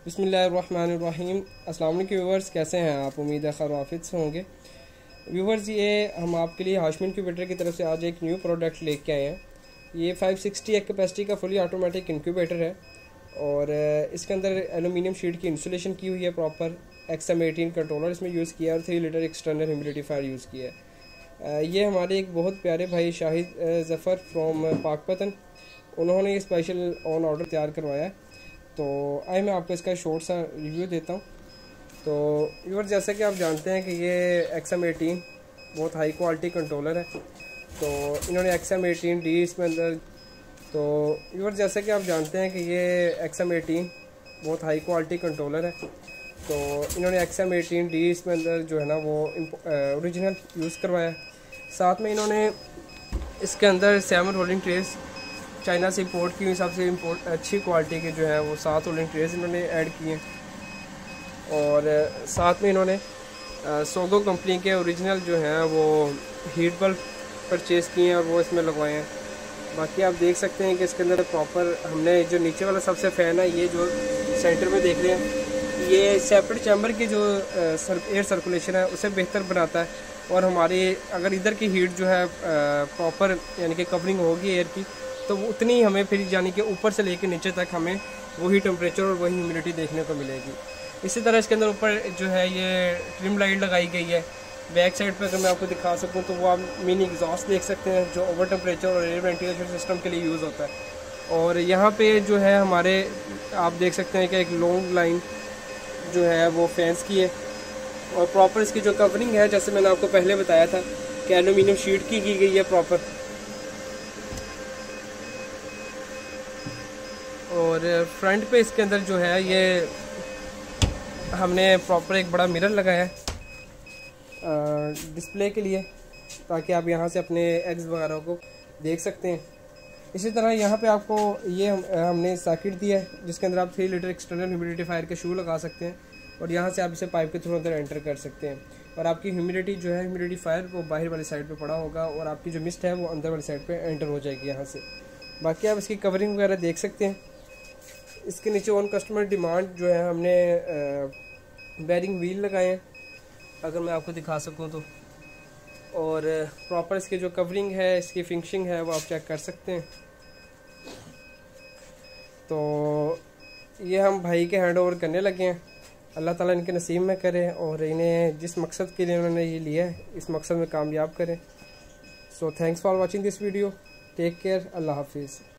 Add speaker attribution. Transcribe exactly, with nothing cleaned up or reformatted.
Speaker 1: बिस्मिल्लाहिर्रहमानिर्रहीम। अस्सलाम वालेकुम व्यूवर्स, कैसे हैं आप? उम्मीद है खैर वाफिद से होंगे। व्यूवर्स, ये हम आपके लिए हाशमी इंक्यूबेटर की तरफ से आज एक न्यू प्रोडक्ट लेके आए हैं। ये फाइव सिक्सटी एक कैपेसिटी का फुली ऑटोमेटिक इंक्यूबेटर है और इसके अंदर एलुमिनियम शीट की इंसुलेशन की हुई है। Proper X M eighteen controller इसमें यूज़ किया है और three litre external humidifier use किया है। ये हमारे एक बहुत प्यारे भाई शाहिद ज़फ़र फ्रॉम पाकपतन, उन्होंने ये स्पेशल ऑन ऑर्डर तैयार करवाया है। तो आइए मैं आपको इसका शॉर्ट सा रिव्यू देता हूँ। तो व्यूअर, जैसा कि आप जानते हैं कि ये एक्स एम एटीन बहुत हाई क्वालिटी कंट्रोलर है। तो इन्होंने एक्स एम एटीन डी इसमें अंदर तो व्यूअर जैसा कि आप जानते हैं कि ये एक्स एम एटीन बहुत हाई क्वालिटी कंट्रोलर है। तो इन्होंने एक्स एम एटीन डी इसमें अंदर जो है ना वो ओरिजिनल यूज़ करवाया है। साथ में इन्होंने इसके अंदर सेवन रोलिंग ट्रेस चाइना से इंपोर्ट की हुई सबसे इम्पोर्ट अच्छी क्वालिटी के जो है वो सात रोलिंग ट्रेस इन्होंने ऐड किए हैं और साथ में इन्होंने सोगो कंपनी के ओरिजिनल जो हैं वो हीट बल्ब परचेज़ किए हैं और वो इसमें लगवाए हैं। बाकी आप देख सकते हैं कि इसके अंदर प्रॉपर हमने जो नीचे वाला सबसे फ़ैन है, ये जो सेंटर में देख रहे हैं, ये सेपरेट चैम्बर की जो एयर सर्कुलेशन है उसे बेहतर बनाता है और हमारी अगर इधर की हीट जो है प्रॉपर यानी कि कवरिंग होगी एयर की, तो वो उतनी हमें फिर यानी कि ऊपर से लेकर नीचे तक हमें वही टेम्परेचर और वही ह्यूमिडिटी देखने को मिलेगी। इसी तरह इसके अंदर ऊपर जो है ये ट्रिम लाइट लगाई गई है। बैक साइड पर अगर मैं आपको दिखा सकूं तो वो आप मिनी एग्जॉस्ट देख सकते हैं जो ओवर टेम्परेचर और एयर वेंटिलेशन सिस्टम के लिए यूज़ होता है। और यहाँ पे जो है हमारे आप देख सकते हैं कि एक लॉन्ग लाइन जो है वो फैंस की है और प्रॉपर इसकी जो कवरिंग है, जैसे मैंने आपको पहले बताया था कि एलुमिनियम शीट की की गई है प्रॉपर। और फ्रंट पे इसके अंदर जो है ये हमने प्रॉपर एक बड़ा मिरर लगाया है डिस्प्ले के लिए, ताकि आप यहाँ से अपने एग्स वगैरह को देख सकते हैं। इसी तरह यहाँ पे आपको ये हम, हमने सॉकेट दिया है जिसके अंदर आप थ्री लीटर एक्सटर्नल ह्यूमिडिफायर के शू लगा सकते हैं और यहाँ से आप इसे पाइप के थ्रू अंदर एंटर कर सकते हैं और आपकी ह्यूमिडिटी जो है ह्यूमिडिफायर वो बाहर वाली साइड पे पड़ा होगा और आपकी जो मिस्ट है वो अंदर वाली साइड पे एंटर हो जाएगी यहाँ से। बाकी आप इसकी कवरिंग वगैरह देख सकते हैं। इसके नीचे ऑन कस्टमर डिमांड जो है हमने बैरिंग व्हील लगाए हैं, अगर मैं आपको दिखा सकूं तो। और प्रॉपर इसकी जो कवरिंग है, इसकी फिनिशिंग है वो आप चेक कर सकते हैं। तो ये हम भाई के हैंड ओवर करने लगे हैं। अल्लाह ताला इनके नसीब में करे और इन्हें जिस मकसद के लिए उन्होंने ये लिया है इस मकसद में कामयाब करें। So thanks for watching this video. Take care. Allah हाफिज़।